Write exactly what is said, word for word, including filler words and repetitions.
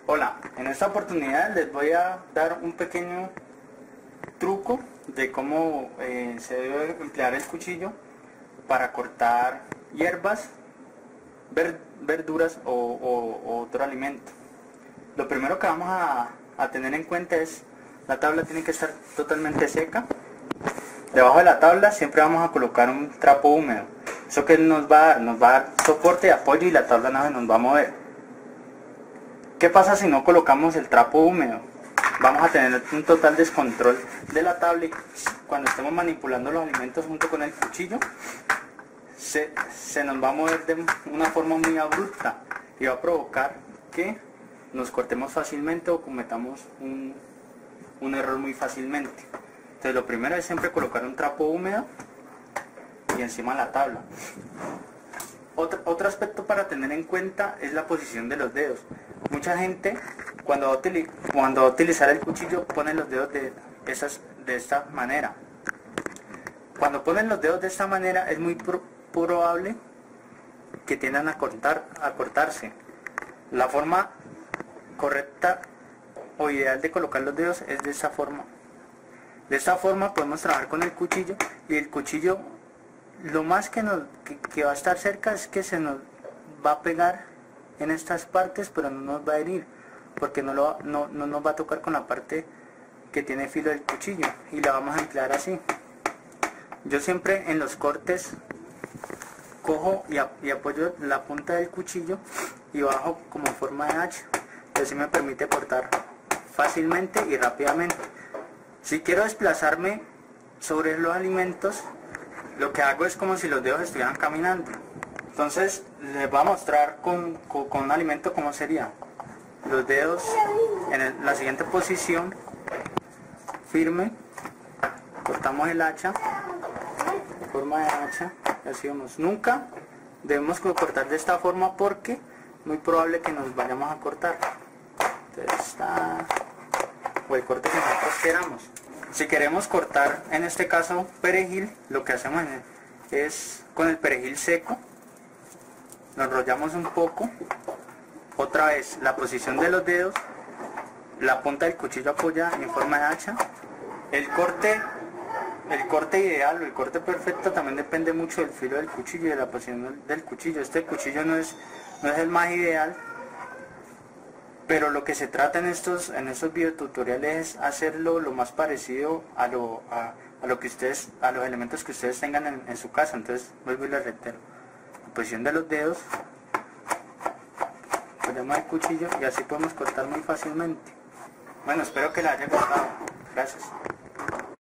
Hola, en esta oportunidad les voy a dar un pequeño truco de cómo eh, se debe emplear el cuchillo para cortar hierbas, ver, verduras o, o, o otro alimento. Lo primero que vamos a, a tener en cuenta es la tabla tiene que estar totalmente seca. Debajo de la tabla siempre vamos a colocar un trapo húmedo. Eso que nos va a dar, nos va a dar soporte y apoyo y la tabla no se nos va a mover. ¿Qué pasa si no colocamos el trapo húmedo? Vamos a tener un total descontrol de la tabla y cuando estemos manipulando los alimentos junto con el cuchillo se, se nos va a mover de una forma muy abrupta y va a provocar que nos cortemos fácilmente o cometamos un, un error muy fácilmente. Entonces lo primero es siempre colocar un trapo húmedo y encima la tabla. Otro, otro aspecto para tener en cuenta es la posición de los dedos. Mucha gente cuando va a, utili cuando va a utilizar el cuchillo pone los dedos de, esas, de esta manera. Cuando ponen los dedos de esta manera es muy pro probable que tiendan a, cortar, a cortarse. La forma correcta o ideal de colocar los dedos es de esta forma. De esta forma podemos trabajar con el cuchillo y el cuchillo lo más que, nos, que, que va a estar cerca es que se nos va a pegar en estas partes, pero no nos va a herir, porque no, lo, no, no nos va a tocar con la parte que tiene filo del cuchillo y la vamos a emplear así. Yo siempre en los cortes cojo y, a, y apoyo la punta del cuchillo y bajo como forma de hacha, así me permite cortar fácilmente y rápidamente. Si quiero desplazarme sobre los alimentos, lo que hago es como si los dedos estuvieran caminando. Entonces les voy a mostrar con, con, con un alimento cómo sería. Los dedos en el, la siguiente posición, firme, cortamos el hacha, forma de hacha, y así vamos. Nunca debemos cortar de esta forma porque es muy probable que nos vayamos a cortar. Entonces está, o el corte que nosotros queramos. Si queremos cortar, en este caso perejil, lo que hacemos es con el perejil seco, lo enrollamos un poco, otra vez la posición de los dedos, la punta del cuchillo apoyada en forma de hacha. El corte, el corte ideal o el corte perfecto también depende mucho del filo del cuchillo y de la posición del cuchillo. Este cuchillo no es, no es el más ideal, pero lo que se trata en estos, en estos videotutoriales es hacerlo lo más parecido a lo, a, a lo que ustedes, a los elementos que ustedes tengan en, en su casa. Entonces vuelvo y les reitero. La posición de los dedos, ponemos el cuchillo y así podemos cortar muy fácilmente. Bueno, espero que les haya gustado. Gracias.